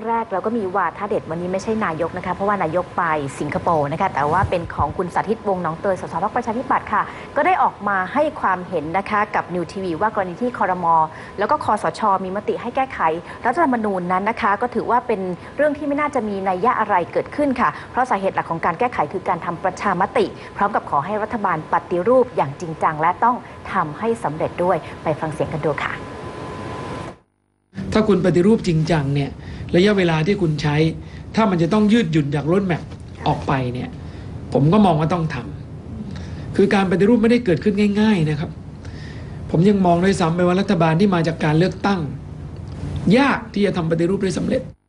แรกเราก็มีวาทะเด็ดวันนี้ไม่ใช่นายกนะคะเพราะว่านายกไปสิงคโปร์นะคะแต่ว่าเป็นของคุณสาธิตวงศ์หนองเตยสสพรรคประชาธิปัตย์ค่ะก็ได้ออกมาให้ความเห็นนะคะกับนิวทีวีว่ากรณีที่ครม.แล้วก็คสช.มีมติให้แก้ไขรัฐธรรมนูญนั้นนะคะก็ถือว่าเป็นเรื่องที่ไม่น่าจะมีนัยยะอะไรเกิดขึ้นค่ะเพราะสาเหตุหลักของการแก้ไขคือการทำประชามติพร้อมกับขอให้รัฐบาลปฏิรูปอย่างจริงจังและต้องทำให้สำเร็จด้วยไปฟังเสียงกันดูค่ะถ้าคุณปฏิรูปจริงจังเนี่ยระยะเวลาที่คุณใช้ถ้ามันจะต้องยืดหยุ่นจากรถแมพออกไปเนี่ยผมก็มองว่าต้องทำคือการปฏิรูปไม่ได้เกิดขึ้นง่ายๆนะครับผมยังมองด้วยซ้ำไปว่ารัฐบาลที่มาจากการเลือกตั้งยากที่จะทำปฏิรูปได้สำเร็จ